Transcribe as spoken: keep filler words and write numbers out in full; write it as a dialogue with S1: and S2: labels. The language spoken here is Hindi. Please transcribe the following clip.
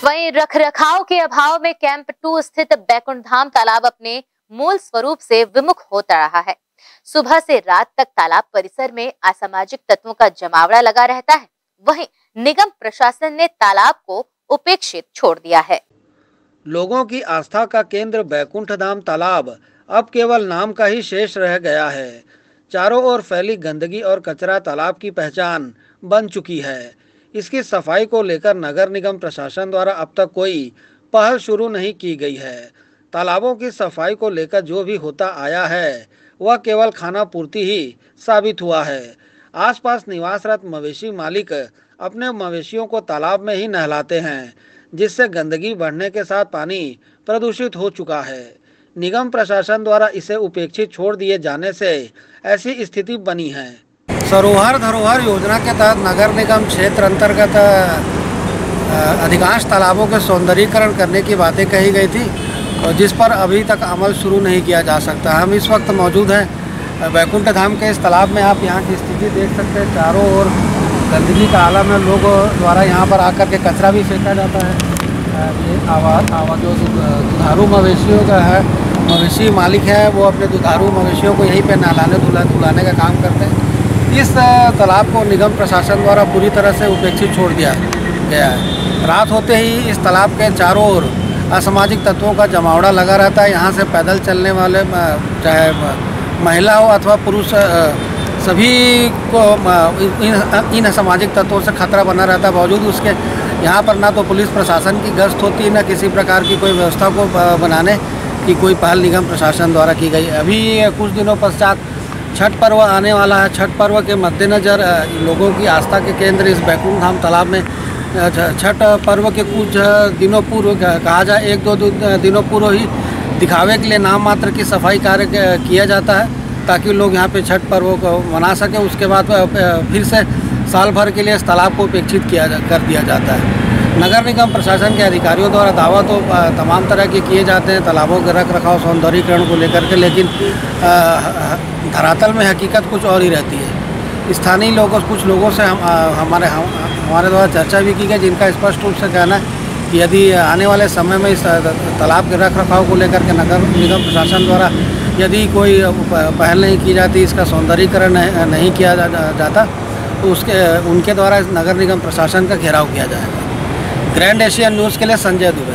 S1: वहीं रखरखाव के अभाव में कैंप टू स्थित बैकुंठ धाम तालाब अपने मूल स्वरूप से विमुख होता रहा है। सुबह से रात तक तालाब परिसर में असामाजिक तत्वों का जमावड़ा लगा रहता है। वहीं निगम प्रशासन ने तालाब को उपेक्षित छोड़ दिया है।
S2: लोगों की आस्था का केंद्र बैकुंठ धाम तालाब अब केवल नाम का ही शेष रह गया है। चारों ओर फैली गंदगी और कचरा तालाब की पहचान बन चुकी है। इसकी सफाई को लेकर नगर निगम प्रशासन द्वारा अब तक कोई पहल शुरू नहीं की गई है। तालाबों की सफाई को लेकर जो भी होता आया है वह केवल खाना पूर्ति ही साबित हुआ है। आसपास निवासरत मवेशी मालिक अपने मवेशियों को तालाब में ही नहलाते हैं, जिससे गंदगी बढ़ने के साथ पानी प्रदूषित हो चुका है। निगम प्रशासन द्वारा इसे उपेक्षित छोड़ दिए जाने से ऐसी स्थिति बनी है। सरोवर धरोहर योजना के तहत नगर निगम क्षेत्र अंतर्गत अधिकांश तालाबों के सौंदर्यीकरण करने की बातें कही गई थी और जिस पर अभी तक अमल शुरू नहीं किया जा सकता। हम इस वक्त मौजूद हैं बैकुंठ धाम के इस तालाब में। आप यहाँ की स्थिति देख सकते हैं। चारों ओर गंदगी का आलम है। लोगों द्वारा यहाँ पर आकर के कचरा भी फेंका जाता है। ये आवाज आवाज जो दुधारू मवेशियों का है, मवेशी मालिक है, वो अपने दुधारू मवेशियों को यहीं पे नहलाने धुला धुलाने का काम करते हैं। इस तालाब को निगम प्रशासन द्वारा पूरी तरह से उपेक्षित छोड़ दिया गया है। रात होते ही इस तालाब के चारों ओर असामाजिक तत्वों का जमावड़ा लगा रहता है। यहाँ से पैदल चलने वाले चाहे महिला हो अथवा पुरुष, सभी को इन असामाजिक तत्वों से खतरा बना रहता है। बावजूद उसके यहाँ पर ना तो पुलिस प्रशासन की गश्त होती, न किसी प्रकार की कोई व्यवस्था को बनाने की कोई पहल निगम प्रशासन द्वारा की गई। अभी कुछ दिनों पश्चात छठ पर्व आने वाला है। छठ पर्व के मद्देनज़र लोगों की आस्था के केंद्र इस बैकुंठ धाम तालाब में छठ पर्व के कुछ दिनों पूर्व, कहा जाए एक दो दिनों पूर्व ही दिखावे के लिए नाम मात्र की सफाई कार्य किया जाता है, ताकि लोग यहाँ पे छठ पर्व को मना सकें। उसके बाद फिर से साल भर के लिए इस तालाब को उपेक्षित किया कर दिया जाता है। नगर निगम प्रशासन के अधिकारियों द्वारा दावा तो तमाम तरह के किए जाते हैं तालाबों के रख रखाव सौंदर्यीकरण को लेकर के, लेकिन धरातल में हकीकत कुछ और ही रहती है। स्थानीय लोगों कुछ लोगों से हम हमारे हम, हमारे द्वारा चर्चा भी की गई, जिनका स्पष्ट रूप से कहना है कि यदि आने वाले समय में इस तालाब के रख रखाव को लेकर के नगर निगम प्रशासन द्वारा यदि कोई पहल नहीं की जाती, इसका सौंदर्यीकरण नहीं किया जाता, तो उसके उनके द्वारा नगर निगम प्रशासन का घेराव किया जाएगा। ग्रैंड एशियन न्यूज़ के लिए संजय दुबे।